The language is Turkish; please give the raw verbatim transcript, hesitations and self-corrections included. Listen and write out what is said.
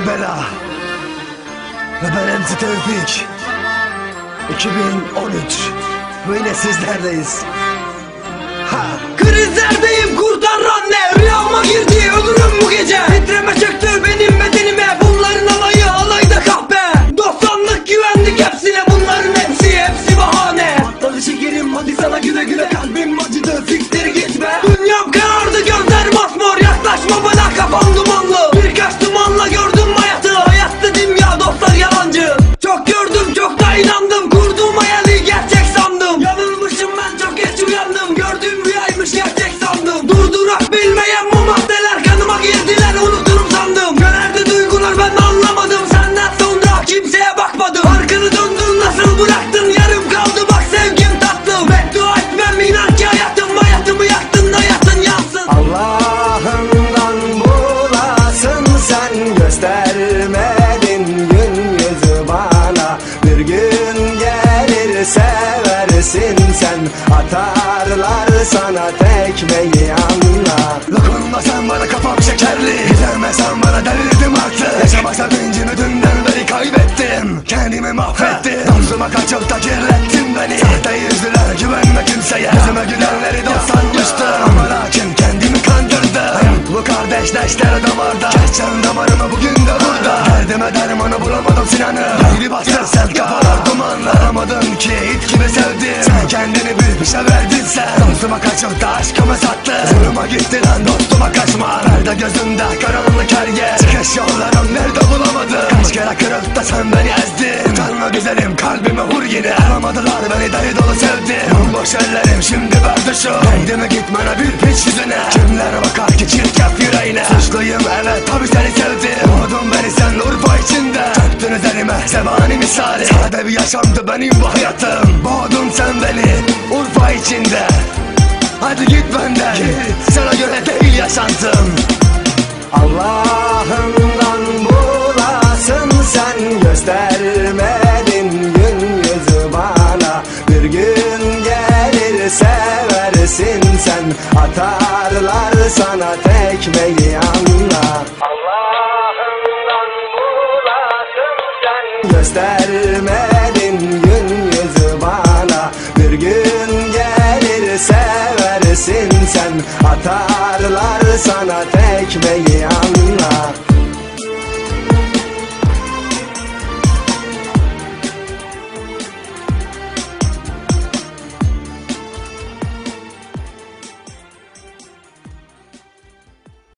Kerbela ve ben M C Tevfik. iki bin on üç ve yine sizlerdeyiz. Ha. Krizlerdeyim, kurtar anne. Rüyama girdi, ölürüm bu gece. Titreme çöktü benim bedenime. Bunların alayı alayda kahpe. Dostanlık, güvenlik hepsine. Bunların hepsi hepsi bahane. Patladı şekerim, hadi sana güle güle. Kalbim acıdı, siktir gitme. Dünyam karardı, gözler masmor. Yaklaşma bana, kafam dumanlı. Birkaç dumanla gördüm hayatı. Hayat dedim ya, dostlar yalancı. Çok gördüm, çok da inandım. Kurduğum hayali gerçek sandım. Yanılmışım ben, çok geç uyandım. Gördüğüm rüyaymış, gerçek sandım. Durdurak bilmeyen bu maddeler kanıma girdiler, unuturum sandım. Fenerdi duygular, ben anlamadım. Senden sonra kimseye bakmadım. Arkanı döndün, nasıl bıraktın? Yarım kaldı bak sevgim tatlım. Beddua etmem, inan ki hayatım. Hayatımı yaktın, hayatın yansın. Allah'ından bulasın sen, göstermedin gün yüzü bana. Bir gün gelir seversin sen, atarlar sana tekmeyi anla. Dokunma sen bana, kafam şekerli. Gidemesen bana, delirdim artık. Yaşama sevincimi dünden beri kaybettim. Kendimi mahvettim. Domzuma kaçıp da kirlettin beni. Sahte yüzlüler, güvenme kimseye. Gözüme gülenleri dost sanmıştım ama lakin kendimi kandırdım. Hayat bu kardeşleşler damarda. Geçen damarımı bugün de burada. Derdime dermanı bulamadım Sinan'ı. Geri bastır sen, kafalar dumanlı. Aramadın ki it gibi sevdim. Sen kendini büyük bir şey verdin sen. Dostuma kaçıp da aşkımı sattın. Zoruma gitti lan, dostuma kaçma. Perde gözümde karanlık her yer. Çıkış yollarım nerede bulamadım. Kaç kere kırıp da sen beni ezdin. Utanma güzelim, kalbime vur yine. Alamadılar beni, dayı dolu sevdim. Bomboş ellerim şimdi verdi şu. Değdi mi gitmene bir piç yüzüne. Kimler bakar ki çirkef yüreğine. Suçluyum evet, tabi seni sevdim. Doğdun beni sen Urfa içinde. Çöktün üzerime zebani misali. Sade bir yaşamdı benim bu hayatım. Boğdun sen beni Urfa içinde. Hadi git benden, git. Sana göre değil yaşantım. Allah'ından bulasın sen, göstermedin gün yüzü bana. Bir gün gelir seversin sen, atarlar sana tekmeyi anla. Allah'ından bulasın sen, göstermedin gün yüzü bana. Bir gün gelir seversin sen, atarlar sana tekmeyi anla.